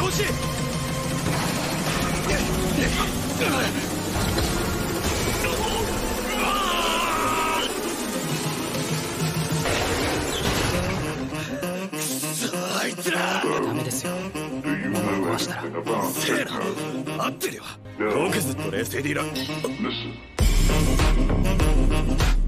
し。あいつらダメですよ。もう壊したらせえな。合ってるよ。よくずっと冷静でいろ。